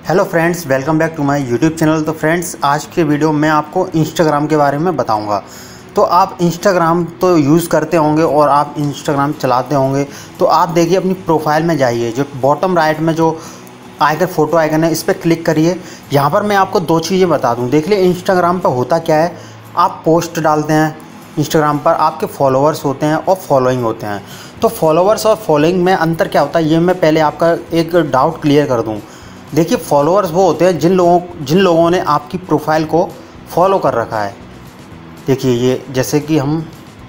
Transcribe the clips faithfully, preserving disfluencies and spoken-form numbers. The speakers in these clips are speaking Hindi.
Hello friends, welcome back to my YouTube channel. तो फ्रेंड्स, आज के वीडियो में आपको इंस्टाग्राम के बारे में बताऊंगा। तो आप इंस्टाग्राम तो यूज़ करते होंगे और आप इंस्टाग्राम चलाते होंगे। तो आप देखिए अपनी प्रोफाइल में जाइए, जो बॉटम राइट में जो आइकन फोटो आइकन है इस पर क्लिक करिए। यहाँ पर मैं आपको दो चीज़ें बता दूँ। देख लिए इंस्टाग्राम पर होता क्या है, आप पोस्ट डालते हैं इंस्टाग्राम पर, आपके फॉलोअर्स होते हैं और फॉलोइंग होते हैं। तो फॉलोअर्स और फॉलोइंग में अंतर क्या होता है, ये मैं पहले आपका एक डाउट क्लियर कर दूँ। देखिए, फॉलोअर्स वो होते हैं जिन लोगों जिन लोगों ने आपकी प्रोफाइल को फॉलो कर रखा है। देखिए, ये जैसे कि हम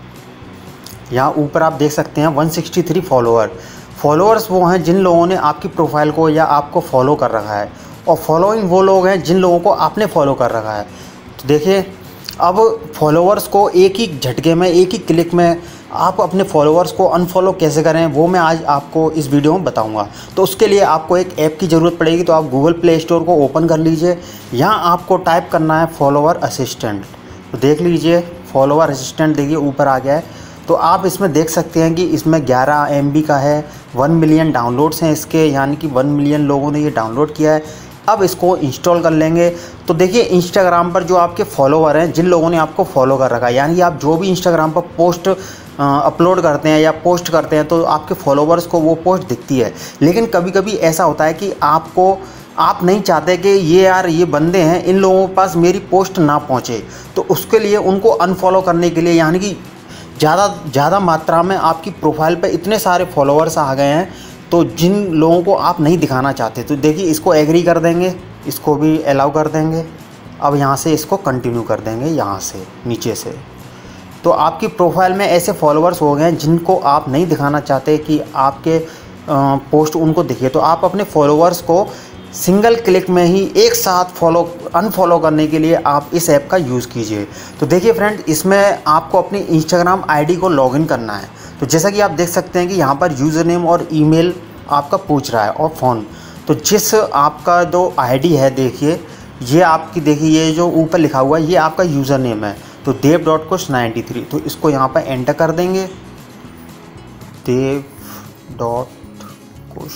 यहाँ ऊपर आप देख सकते हैं एक सौ तिरसठ फॉलोअर। फॉलोअर्स वो हैं जिन लोगों ने आपकी प्रोफाइल को या आपको फॉलो कर रखा है, और फॉलोइंग वो लोग हैं जिन लोगों को आपने फॉलो कर रखा है। तो देखिए, अब फॉलोअर्स को एक ही झटके में, एक ही क्लिक में आप अपने फॉलोअर्स को अनफॉलो कैसे करें, वो मैं आज आपको इस वीडियो में बताऊंगा। तो उसके लिए आपको एक ऐप की ज़रूरत पड़ेगी। तो आप गूगल प्ले स्टोर को ओपन कर लीजिए। यहाँ आपको टाइप करना है फॉलोअर असिस्टेंट। तो देख लीजिए, फॉलोअर असिस्टेंट देखिए ऊपर आ गया है। तो आप इसमें देख सकते हैं कि इसमें ग्यारह एम बी का है, वन मिलियन डाउनलोड्स हैं इसके, यानी कि वन मिलियन लोगों ने ये डाउनलोड किया है। अब इसको इंस्टॉल कर लेंगे। तो देखिए, इंस्टाग्राम पर जो आपके फॉलोवर हैं, जिन लोगों ने आपको फॉलो कर रखा है, यानी कि आप जो भी इंस्टाग्राम पर पोस्ट अपलोड करते हैं या पोस्ट करते हैं तो आपके फॉलोवर्स को वो पोस्ट दिखती है। लेकिन कभी कभी ऐसा होता है कि आपको आप नहीं चाहते कि ये यार ये बंदे हैं, इन लोगों के पास मेरी पोस्ट ना पहुँचे। तो उसके लिए उनको अनफॉलो करने के लिए, यानी कि ज़्यादा ज़्यादा मात्रा में आपकी प्रोफाइल पे इतने सारे फॉलोअर्स आ गए हैं तो जिन लोगों को आप नहीं दिखाना चाहते, तो देखिए इसको एग्री कर देंगे, इसको भी अलाउ कर देंगे। अब यहाँ से इसको कंटिन्यू कर देंगे, यहाँ से नीचे से। तो आपकी प्रोफाइल में ऐसे फॉलोअर्स हो गए हैं जिनको आप नहीं दिखाना चाहते कि आपके पोस्ट उनको दिखे। तो आप अपने फॉलोअर्स को सिंगल क्लिक में ही एक साथ फॉलो अनफॉलो करने के लिए आप इस ऐप का यूज़ कीजिए। तो देखिए फ्रेंड, इसमें आपको अपनी इंस्टाग्राम आईडी को लॉगिन करना है। तो जैसा कि आप देख सकते हैं कि यहाँ पर यूज़र नेम और ईमेल आपका पूछ रहा है और फ़ोन। तो जिस आपका जो आईडी है, देखिए ये आपकी, देखिए ये जो ऊपर लिखा हुआ है ये आपका यूज़र नेम है। तो Dev dot Kush ninety three, तो इसको यहाँ पर एंटर कर देंगे, Dev dot Kush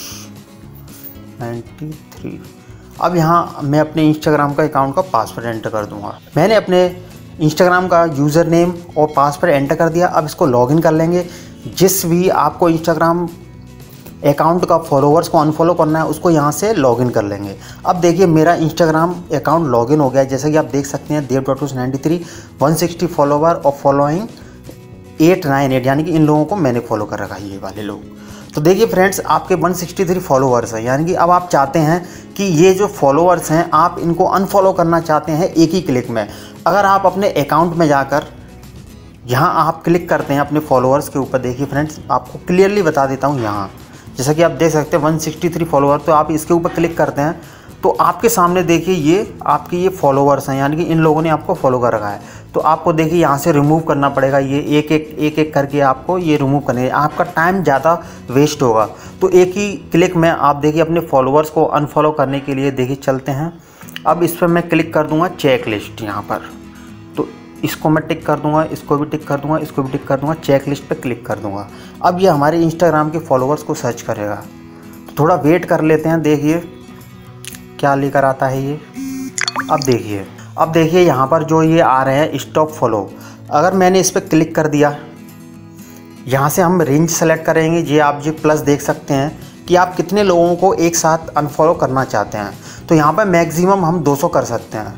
ninety three. अब यहाँ मैं अपने इंस्टाग्राम का अकाउंट का पासवर्ड एंटर कर दूंगा। मैंने अपने इंस्टाग्राम का यूज़र नेम और पासवर्ड एंटर कर दिया। अब इसको लॉगिन कर लेंगे। जिस भी आपको इंस्टाग्राम अकाउंट का फॉलोअर्स को अनफॉलो करना है उसको यहाँ से लॉगिन कर लेंगे। अब देखिए, मेरा इंस्टाग्राम अकाउंट लॉगिन हो गया है। जैसे कि आप देख सकते हैं, Dev dot Kush ninety three, one sixty follower और फॉलोइंग एट नाइन एट, यानी कि इन लोगों को मैंने फॉलो कर रखा है, ये वाले लोग। तो देखिए फ्रेंड्स, आपके एक सौ तिरसठ फॉलोअर्स हैं, यानी कि अब आप चाहते हैं कि ये जो फॉलोअर्स हैं आप इनको अनफॉलो करना चाहते हैं एक ही क्लिक में। अगर आप अपने अकाउंट में जाकर यहाँ आप क्लिक करते हैं अपने फॉलोअर्स के ऊपर, देखिए फ्रेंड्स आपको क्लियरली बता देता हूँ। यहाँ जैसा कि आप देख सकते हैं एक सौ तिरसठ फॉलोअर, तो आप इसके ऊपर क्लिक करते हैं तो आपके सामने देखिए ये आपके ये फॉलोअर्स हैं, यानी कि इन लोगों ने आपको फॉलो कर रखा है। तो आपको देखिए यहाँ से रिमूव करना पड़ेगा, ये एक एक एक एक करके आपको ये रिमूव करने, आपका टाइम ज़्यादा वेस्ट होगा। तो एक ही क्लिक में आप देखिए अपने फॉलोअर्स को अनफॉलो करने के लिए देखिए चलते हैं। अब इस पर मैं क्लिक कर दूँगा चेक लिस्ट यहाँ पर, तो इसको मैं टिक कर दूँगा, इसको भी टिक कर दूँगा, इसको भी टिक कर दूँगा, चेक लिस्ट पर क्लिक कर दूँगा। अब ये हमारे इंस्टाग्राम के फॉलोअर्स को सर्च करेगा। तो थोड़ा वेट कर लेते हैं, देखिए क्या लेकर आता है ये। अब देखिए अब देखिए यहाँ पर जो ये आ रहे हैं स्टॉप फॉलो, अगर मैंने इस पर क्लिक कर दिया, यहाँ से हम रेंज सेलेक्ट करेंगे। ये आप जो प्लस देख सकते हैं कि आप कितने लोगों को एक साथ अनफॉलो करना चाहते हैं। तो यहाँ पर मैक्सिमम हम दो सौ कर सकते हैं,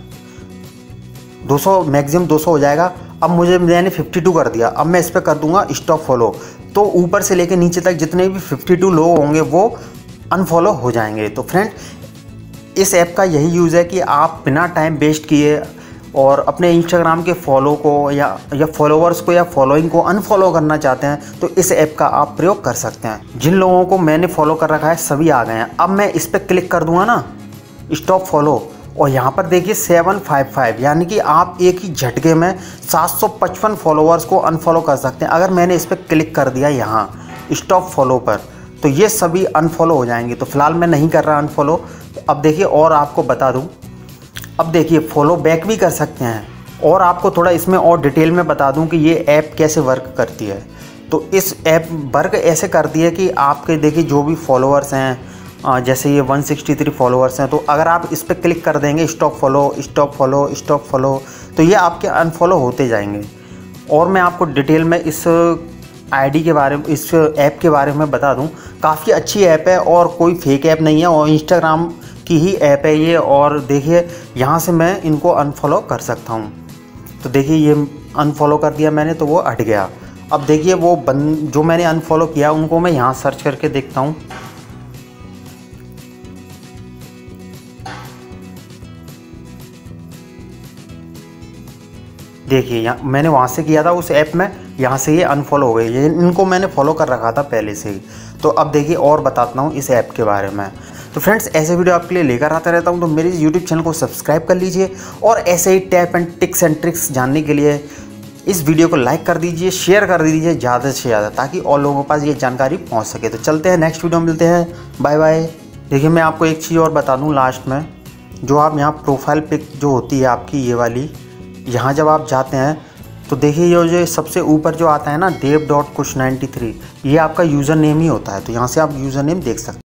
दो सौ मैक्सिमम दो सौ हो जाएगा। अब मुझे मैंने बावन कर दिया, अब मैं इस पर कर दूंगा स्टॉप फॉलो। तो ऊपर से लेकर नीचे तक जितने भी बावन लोग होंगे वो अनफॉलो हो जाएंगे। तो फ्रेंड, इस ऐप का यही यूज़ है कि आप बिना टाइम वेस्ट किए और अपने इंस्टाग्राम के फॉलो को या या फॉलोअर्स को या फॉलोइंग को अनफॉलो करना चाहते हैं तो इस ऐप का आप प्रयोग कर सकते हैं। जिन लोगों को मैंने फॉलो कर रखा है सभी आ गए हैं। अब मैं इस पर क्लिक कर दूंगा ना, स्टॉप फॉलो, और यहाँ पर देखिए सेवन फाइव फाइव, यानी कि आप एक ही झटके में सात सौ पचपन फॉलोअर्स को अनफॉलो कर सकते हैं। अगर मैंने इस पर क्लिक कर दिया यहाँ स्टॉप फॉलो पर, तो ये सभी अनफॉलो हो जाएंगे। तो फिलहाल मैं नहीं कर रहा अनफॉलो। तो अब देखिए, और आपको बता दूं, अब देखिए फॉलो बैक भी कर सकते हैं। और आपको थोड़ा इसमें और डिटेल में बता दूं कि ये ऐप कैसे वर्क करती है। तो इस ऐप वर्क ऐसे करती है कि आपके देखिए जो भी फॉलोअर्स हैं जैसे ये वन सिक्सटी थ्री फॉलोअर्स हैं, तो अगर आप इस पर क्लिक कर देंगे stop follow stop follow stop follow, तो ये आपके अनफॉलो होते जाएंगे। और मैं आपको डिटेल में इस आईडी के बारे में, इस ऐप के बारे में बता दूं, काफ़ी अच्छी ऐप है और कोई फेक ऐप नहीं है और इंस्टाग्राम की ही ऐप है ये। और देखिए यहाँ से मैं इनको अनफॉलो कर सकता हूँ। तो देखिए ये अनफॉलो कर दिया मैंने, तो वो हट गया। अब देखिए वो बंद जो मैंने अनफॉलो किया उनको मैं यहाँ सर्च करके देखता हूँ। देखिए यहाँ मैंने वहाँ से किया था उस ऐप में, यहाँ से ये अनफॉलो हो गए। ये इनको मैंने फॉलो कर रखा था पहले से ही। तो अब देखिए और बताता हूँ इस ऐप के बारे में। तो फ्रेंड्स ऐसे वीडियो आपके लिए लेकर आता रहता हूँ, तो मेरे यूट्यूब चैनल को सब्सक्राइब कर लीजिए और ऐसे ही tap and ticks and tricks जानने के लिए इस वीडियो को लाइक कर दीजिए, शेयर कर दीजिए ज़्यादा से ज़्यादा, ताकि और लोगों के पास ये जानकारी पहुँच सके। तो चलते हैं, नेक्स्ट वीडियो में मिलते हैं, बाय बाय। देखिए मैं आपको एक चीज़ और बता दूँ लास्ट में, जो आप यहाँ प्रोफाइल पिक जो होती है आपकी ये वाली, यहाँ जब आप जाते हैं तो देखिए ये जो सबसे ऊपर जो आता है ना, Dev dot Kush ninety three, ये आपका यूज़र नेम ही होता है। तो यहाँ से आप यूज़र नेम देख सकते हैं।